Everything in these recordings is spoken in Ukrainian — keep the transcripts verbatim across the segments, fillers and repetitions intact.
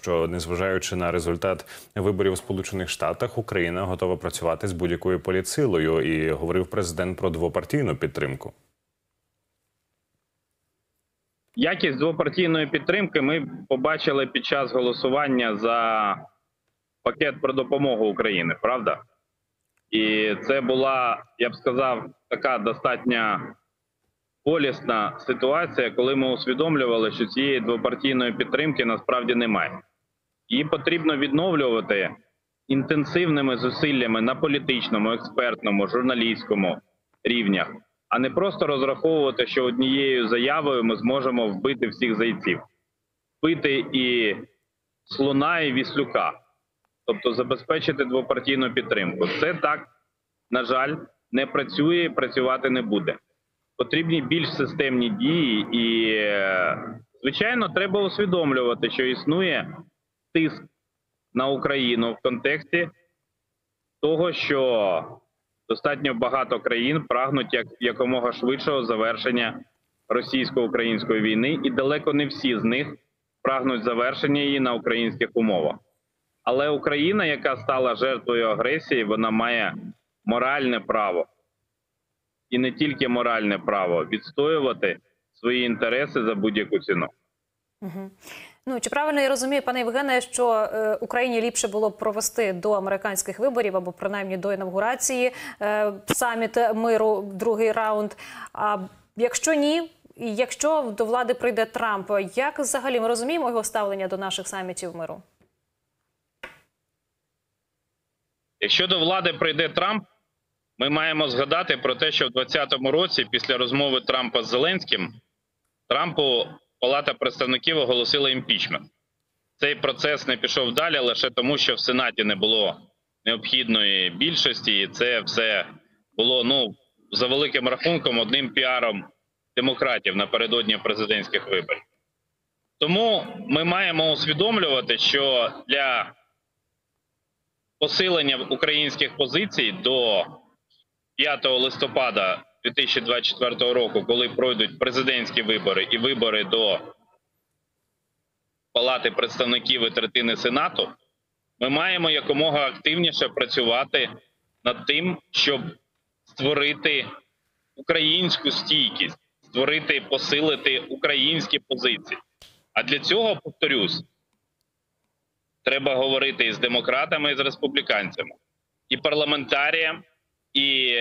що, незважаючи на результат виборів у Сполучених Штатах, Україна готова працювати з будь-якою політсилою. І говорив президент про двопартійну підтримку. Якість двопартійної підтримки ми побачили під час голосування за пакет про допомогу Україні, правда? І це була, я б сказав, така достатньо болісна ситуація, коли ми усвідомлювали, що цієї двопартійної підтримки насправді немає. Її потрібно відновлювати інтенсивними зусиллями на політичному, експертному, журналістському рівнях, а не просто розраховувати, що однією заявою ми зможемо вбити всіх зайців. Вбити і слона, і віслюка. Тобто забезпечити двопартійну підтримку. Це так, на жаль, не працює і працювати не буде. Потрібні більш системні дії і, звичайно, треба усвідомлювати, що існує тиск на Україну в контексті того, що достатньо багато країн прагнуть як якомога швидшого завершення російсько-української війни, і далеко не всі з них прагнуть завершення її на українських умовах. Але Україна, яка стала жертвою агресії, вона має моральне право, і не тільки моральне право, відстоювати свої інтереси за будь-яку ціну. Угу. Ну, чи правильно я розумію, пане Євгене, що е, Україні ліпше було б провести до американських виборів, або принаймні до інавгурації е, саміт миру, другий раунд, а якщо ні, і якщо до влади прийде Трамп, як взагалі ми розуміємо його ставлення до наших самітів миру? Якщо до влади прийде Трамп, ми маємо згадати про те, що в двадцятому році, після розмови Трампа з Зеленським, Трампу Палата представників оголосила імпічмент. Цей процес не пішов далі лише тому, що в Сенаті не було необхідної більшості, і це все було, ну, за великим рахунком, одним піаром демократів напередодні президентських виборів. Тому ми маємо усвідомлювати, що для посилення українських позицій до п'ятого листопада дві тисячі двадцять четвертого року, коли пройдуть президентські вибори і вибори до Палати представників і третини Сенату, ми маємо якомога активніше працювати над тим, щоб створити українську стійкість, створити, посилити українські позиції. А для цього, повторюсь, треба говорити і з демократами, і з республіканцями, і парламентаріям, і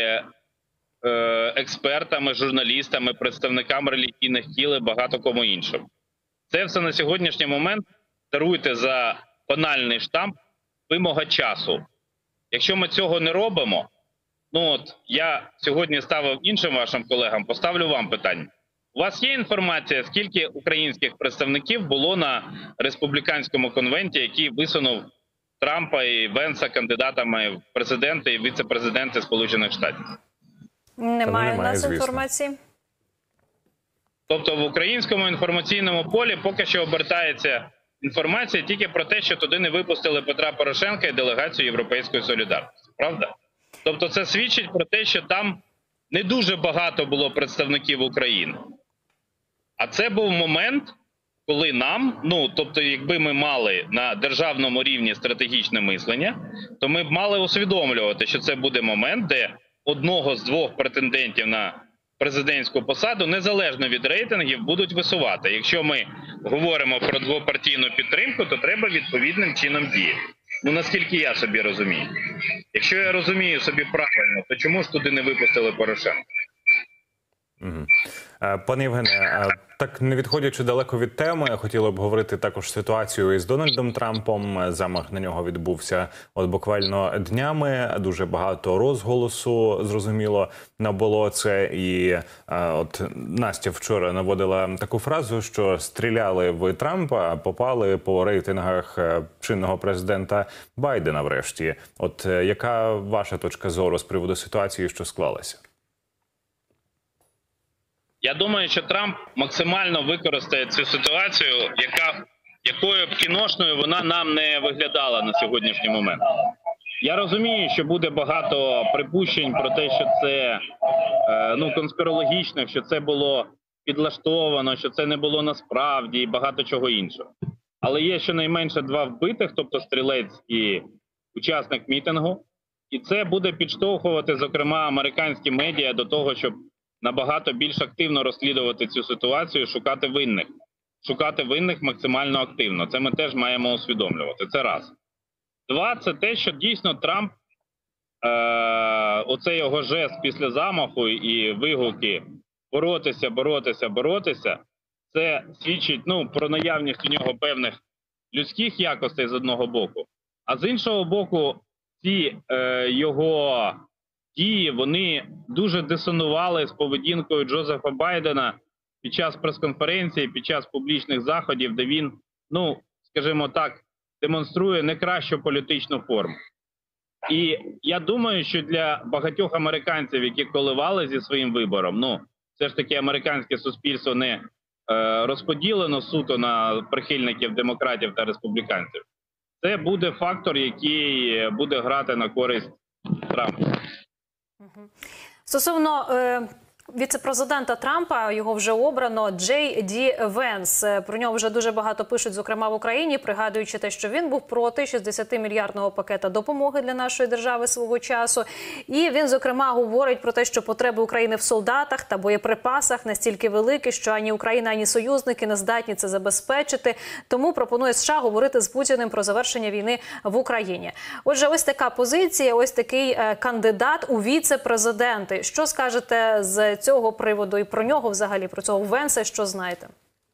експертами, журналістами, представниками релігійних кіл і багато кому іншому. Це все на сьогоднішній момент, даруйте за банальний штамп, вимога часу. Якщо ми цього не робимо, ну от я сьогодні ставив іншим вашим колегам, поставлю вам питання. У вас є інформація, скільки українських представників було на республіканському конвенті, який висунув Трампа і Венса кандидатами в президенти і віце-президенти Сполучених Штатів? Немає у нас інформації. Тобто в українському інформаційному полі поки що обертається інформація тільки про те, що туди не випустили Петра Порошенка і делегацію Європейської солідарності. Правда? Тобто це свідчить про те, що там не дуже багато було представників України. А це був момент, коли нам, ну, тобто якби ми мали на державному рівні стратегічне мислення, то ми б мали усвідомлювати, що це буде момент, де одного з двох претендентів на президентську посаду, незалежно від рейтингів, будуть висувати. Якщо ми говоримо про двопартійну підтримку, то треба відповідним чином діяти. Ну, наскільки я собі розумію. Якщо я розумію собі правильно, то чому ж туди не випустили Порошенка? Угу. Пане Євгене, так не відходячи далеко від теми, хотіли б говорити також ситуацію із Дональдом Трампом. Замах на нього відбувся от буквально днями. Дуже багато розголосу, зрозуміло, набуло це. І от Настя вчора наводила таку фразу, що стріляли в Трампа, а попали по рейтингах чинного президента Байдена врешті. От яка ваша точка зору з приводу ситуації, що склалася? Я думаю, що Трамп максимально використає цю ситуацію, яка, якою б кіношною вона нам не виглядала на сьогоднішній момент. Я розумію, що буде багато припущень про те, що це е, ну, конспірологічно, що це було підлаштовано, що це не було насправді і багато чого іншого. Але є щонайменше два вбитих, тобто стрілець і учасник мітингу. І це буде підштовхувати, зокрема, американські медіа до того, щоб набагато більш активно розслідувати цю ситуацію, шукати винних. Шукати винних максимально активно. Це ми теж маємо усвідомлювати. Це раз. Два, це те, що дійсно Трамп, е- оцей його жест після замаху і вигуки боротися, боротися, боротися, це свідчить, ну, про наявність у нього певних людських якостей з одного боку, а з іншого боку, ці е, його дії, вони дуже дисонували з поведінкою Джозефа Байдена під час прес-конференції, під час публічних заходів, де він, ну, скажімо так, демонструє не кращу політичну форму. І я думаю, що для багатьох американців, які коливали зі своїм вибором, ну, все ж таки американське суспільство не е, розподілено суто на прихильників демократів та республіканців. Це буде фактор, який буде грати на користь Трампа. Стосовно е, віце-президента Трампа, його вже обрано, Джей Ді Венс. Про нього вже дуже багато пишуть, зокрема в Україні, пригадуючи те, що він був проти шістдесятимільярдного пакета допомоги для нашої держави свого часу. І він, зокрема, говорить про те, що потреби України в солдатах та боєприпасах настільки великі, що ані Україна, ані союзники не здатні це забезпечити. Тому пропонує США говорити з Путіним про завершення війни в Україні. Отже, ось така позиція, ось такий е, кандидат у віце-президенти. Що скажете з цього приводу і про нього взагалі, про цього Венса, що знаєте?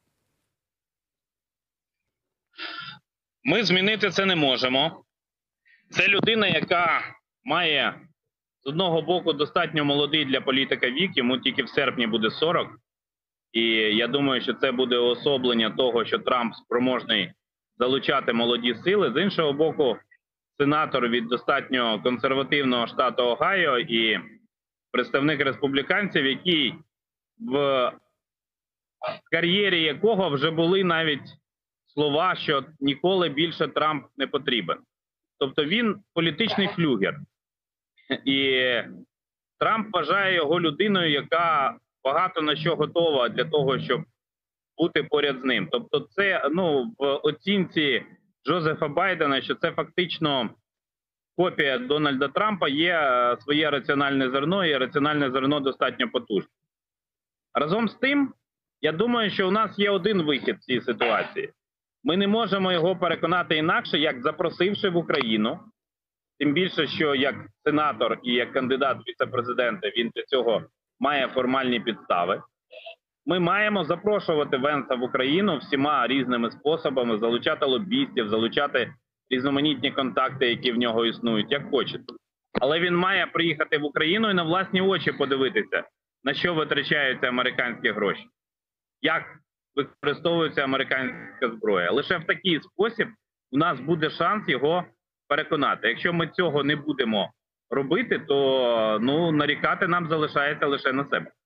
Ми змінити це не можемо. Це людина, яка має, з одного боку, достатньо молодий для політика вік, йому тільки в серпні буде сорок. І я думаю, що це буде уособлення того, що Трамп спроможний залучати молоді сили. З іншого боку, сенатор від достатньо консервативного штату Огайо і представник республіканців, який в кар'єрі якого вже були навіть слова, що ніколи більше Трамп не потрібен. Тобто він політичний флюгер. І Трамп вважає його людиною, яка багато на що готова для того, щоб бути поряд з ним. Тобто це, ну, в оцінці Джозефа Байдена, що це фактично копія Дональда Трампа, є своє раціональне зерно, і раціональне зерно достатньо потужне. Разом з тим, я думаю, що у нас є один вихід в цій ситуації. Ми не можемо його переконати інакше, як запросивши в Україну, тим більше, що як сенатор і як кандидат в віце-президенти він для цього має формальні підстави. Ми маємо запрошувати Венса в Україну всіма різними способами, залучати лобістів, залучати різноманітні контакти, які в нього існують, як хочете. Але він має приїхати в Україну і на власні очі подивитися, на що витрачаються американські гроші, як використовується американська зброя. Лише в такий спосіб у нас буде шанс його переконати. Якщо ми цього не будемо робити, то, ну, нарікати нам залишається лише на себе.